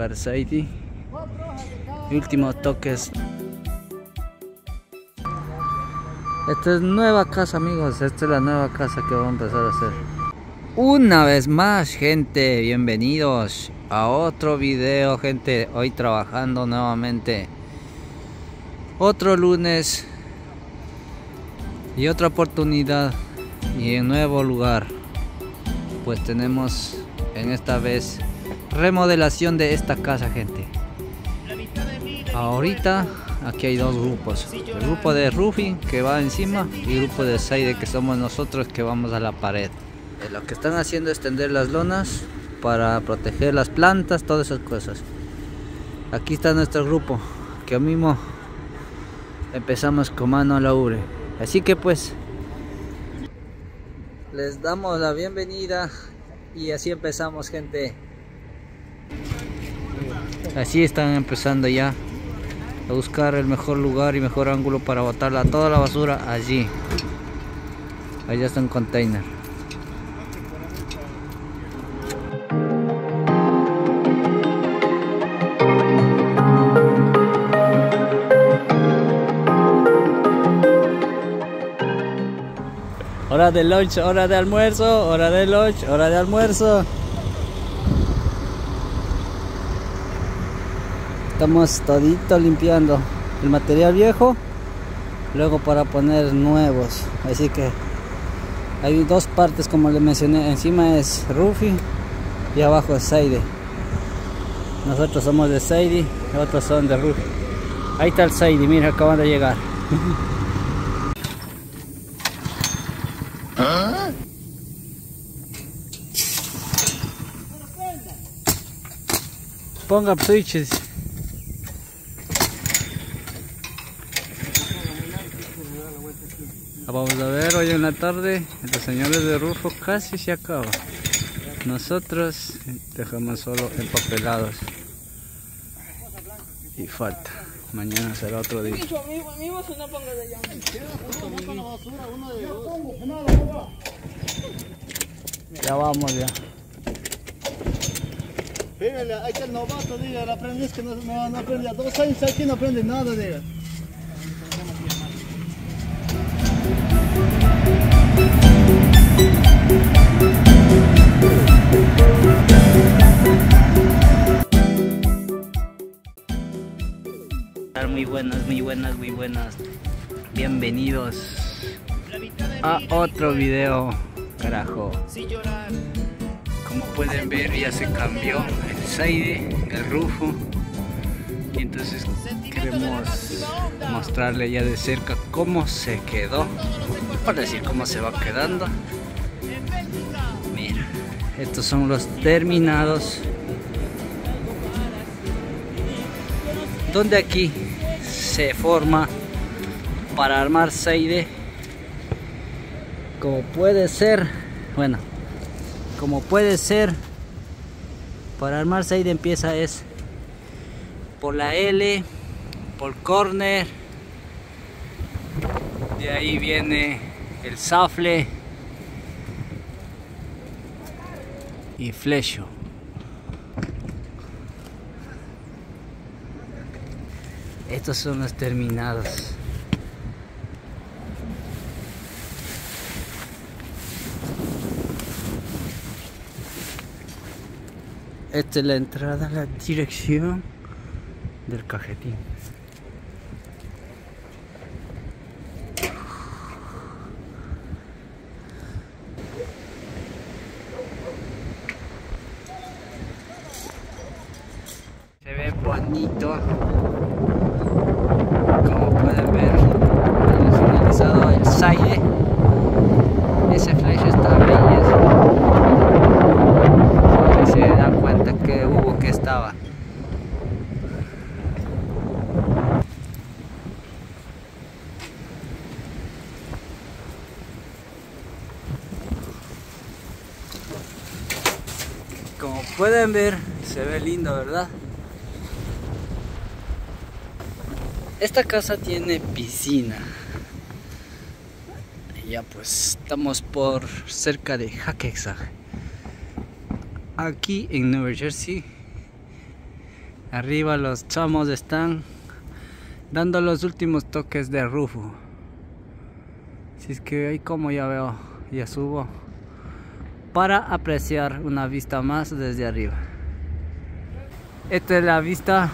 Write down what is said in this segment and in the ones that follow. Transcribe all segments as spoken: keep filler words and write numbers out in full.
lugar Saidi. Últimos toques. Esta es nueva casa, amigos. Esta es la nueva casa que vamos a empezar a hacer. Una vez más, gente, bienvenidos a otro video, gente. Hoy trabajando nuevamente. Otro lunes y otra oportunidad y en nuevo lugar. Pues tenemos en esta vez remodelación de esta casa, gente. Ahorita aquí hay dos grupos, el grupo de roofing que va encima y el grupo de side que somos nosotros que vamos a la pared. Eh, lo que están haciendo es tender las lonas para proteger las plantas, todas esas cosas. Aquí está nuestro grupo que mismo empezamos con mano a la obra. Así que pues les damos la bienvenida y así empezamos, gente. Así están empezando ya a buscar el mejor lugar y mejor ángulo para botarla toda la basura allí. Allá está un container. Hora de lunch, hora de almuerzo, hora de lunch, hora de almuerzo. Estamos todito limpiando el material viejo, luego para poner nuevos. Así que hay dos partes, como les mencioné. Encima es roofing y abajo es side. Nosotros somos de side, otros son de roofing. Ahí está el side, mira, acaban de llegar. ¿Ah? Ponga switches. Vamos a ver, hoy en la tarde los señores de Rufo casi se acaba. Nosotros dejamos solo empapelados y falta. Mañana será otro día. Ya vamos ya. Fíjale, hay que el novato, diga, el aprendiz que no, no, no aprende a dos años aquí no aprende nada, diga. Muy buenas, muy buenas, muy buenas. Bienvenidos a otro video, carajo. Como pueden ver, ya se cambió el side, el rufo. Y entonces queremos mostrarle ya de cerca cómo se quedó, para decir cómo se va quedando. Mira, estos son los terminados, donde aquí se forma para armar side. Como puede ser, bueno, como puede ser, para armar side empieza es por la L, por corner, de ahí viene el safle y flecho. Estos son los terminados. Esta es la entrada, la dirección del cajetín. Se ve bonito. Como pueden ver, hemos finalizado el side. Ese flecho está bello. Se dan cuenta que hubo que estaba. Como pueden ver, se ve lindo, ¿verdad? Esta casa tiene piscina. Ya pues estamos por cerca de Hackensack, aquí en Nueva Jersey. Arriba los chamos están dando los últimos toques de rufo. Si es que ahí como ya veo, ya subo para apreciar una vista más desde arriba. Esta es la vista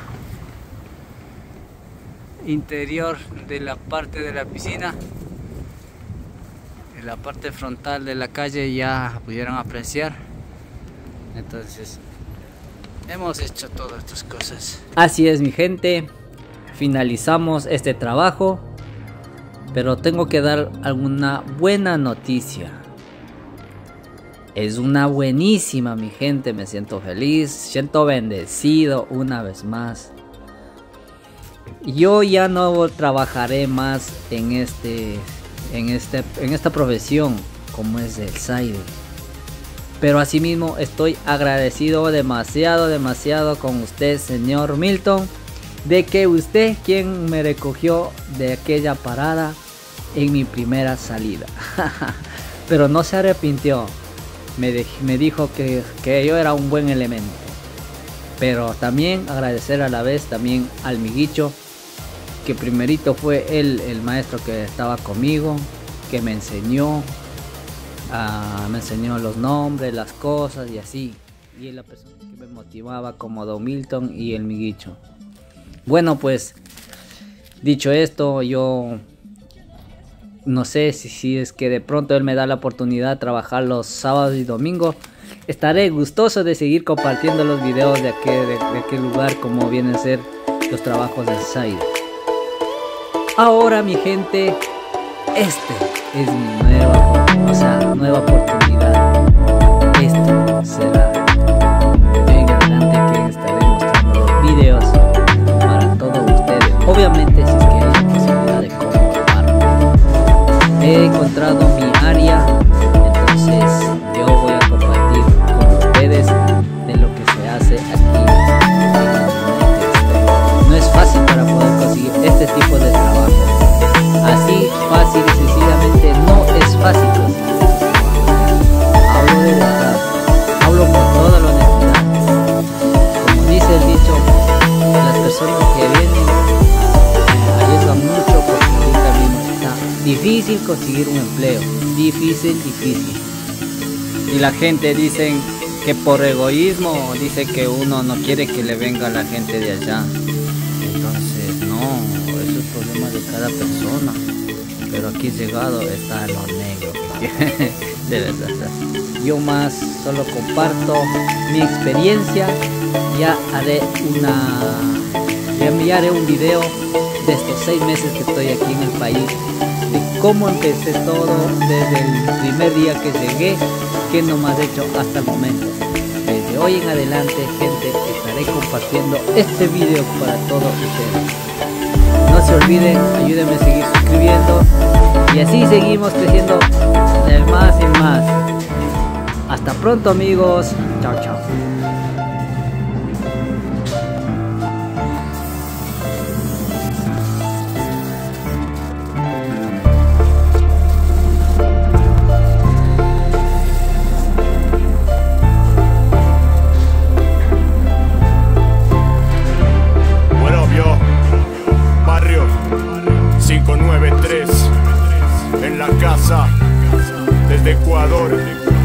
interior de la parte de la piscina. En la parte frontal de la calle ya pudieron apreciar. Entonces hemos hecho todas estas cosas. Así es, mi gente, finalizamos este trabajo, pero tengo que dar alguna buena noticia. Es una buenísima, mi gente. Me siento feliz, siento bendecido una vez más. Yo ya no trabajaré más en este, en este, en esta profesión como es el Zaide. Pero asimismo estoy agradecido demasiado, demasiado con usted, señor Milton, de que usted quien me recogió de aquella parada en mi primera salida. Pero no se arrepintió. Me, me dijo que, que yo era un buen elemento. Pero también agradecer a la vez también al Miguicho, que primerito fue él el maestro que estaba conmigo, que me enseñó, uh, me enseñó los nombres, las cosas y así. Y es la persona que me motivaba como Don Milton y el Miguicho. Bueno, pues dicho esto, yo no sé si, si es que de pronto él me da la oportunidad de trabajar los sábados y domingos. Estaré gustoso de seguir compartiendo los videos de aquel, de, de aquel lugar, como vienen a ser los trabajos del Zaide. Ahora, mi gente, este es mi nueva, o sea, nueva oportunidad. Esto será de en adelante que estaré mostrando los videos para todos ustedes. Obviamente, si es que hay la posibilidad de cómo grabar. He encontrado mi área, entonces yo voy a compartir con ustedes de lo que se hace aquí en el United States. No es fácil para poder conseguir este tipo de trabajo. Así fácil y sencillamente no es fácil conseguir este trabajo. Hablo de verdad, hablo con toda la honestidad. Como dice el dicho, las personas que vienen eh, arriesgan mucho porque ahorita mismo está difícil conseguir un empleo. Difícil, difícil. Y la gente dice que por egoísmo dice que uno no quiere que le venga la gente de allá. Entonces no, eso es problema de cada persona. Pero aquí llegado está en lo negro. De verdad. Yo más solo comparto mi experiencia. Ya haré una, ya haré un video de estos seis meses que estoy aquí en el país, de cómo empecé todo desde el primer día que llegué, que no me has hecho hasta el momento. Desde hoy en adelante, gente, estaré compartiendo este video para todos ustedes. No se olviden, ayúdenme a seguir suscribiendo y así seguimos creciendo de más y más. Hasta pronto, amigos. Chao, chao. cinco nueve tres en la casa desde Ecuador.